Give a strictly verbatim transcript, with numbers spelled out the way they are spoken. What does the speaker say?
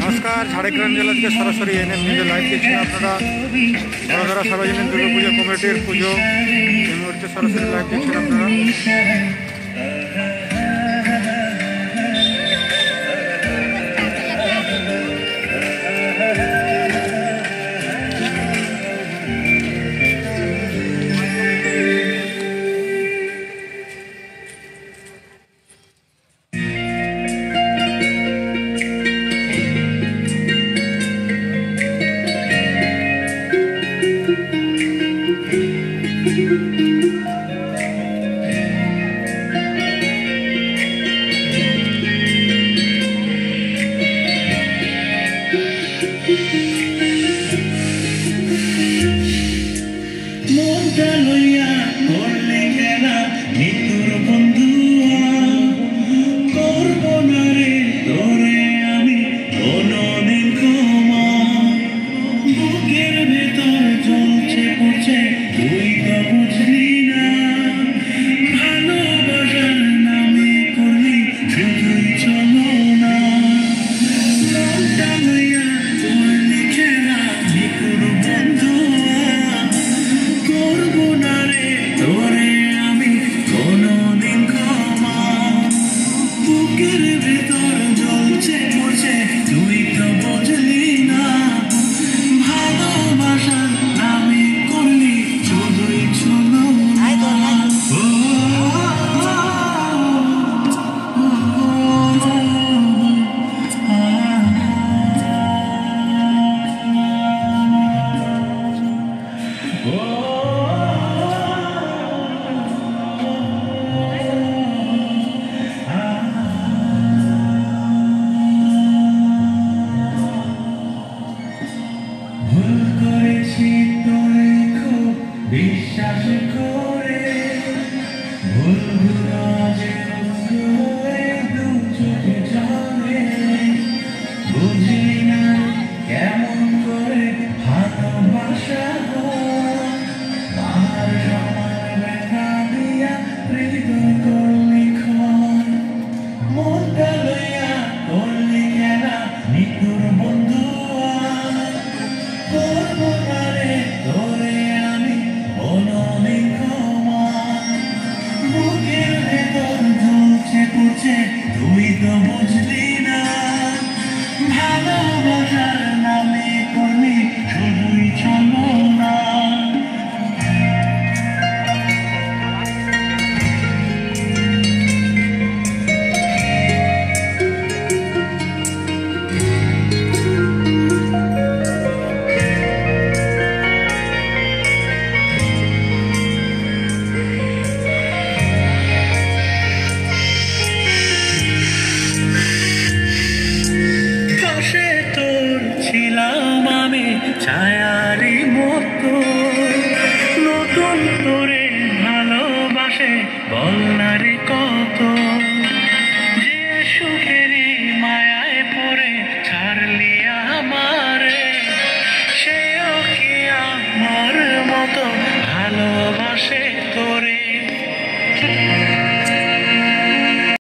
নমস্কার, ঝাড়গ্রাম জেলা থেকে সরাসরি এনএম নিউজে লাইভ দেখছেন আপনারা। বড়োদরা সার্বজনীন দুর্গা পুজো কমিটির পুজো এই মুহূর্তে সরাসরি লাইভ দেখছেন আপনারা। মনটা লইয়া করলে খেলা মৃত্যুর বন্ধু করব না রে তোরে আমি কোনদিন ক্ষমা। বুকের ভেতর জ্বলছে পড়ছে তুই তো বুঝলি না, ভালোবাসার নামে করলি শুধুই চলো না। মনটা লইয়া করলে খেলা মৃত্যুর বন্ধু করব না রে তোরে আমি কোনদিন ক্ষমা। বুকের ভেতর জ্বলছে পড়ছে তুই তো বুঝলি না, ভালোবাসার নামে করলি শুধুই চলো না। ভুল করেছি তোরে খুব বিশ্বাস করে, ভুলগুলো আজ দু চোখে জলে। বুঝি না কেমন করে ভালোবাসা হয়, আমার সমান ব্যথা দিয়া হৃদয় করলি ক্ষয়। মনটা লইয়া করলি খেলা মৃত্যুর বন্ধু করব না রে তোরে আমি কোনদিন ক্ষমা। বুকের ভেতর জ্বলছে পড়ছে তুই তো বুঝলি না, ভালোবাসার নামে করলি শুধুই চলো না। পাশে তোর ছিলাম আমি ছায়ারি মতো, নতুন তোরে ভালোবাসে বল না রে কত। যে সুখেরই মায়ায় পড়ে ছাড়লি আমারে, সেও কি আমার মতো ভালোবাসে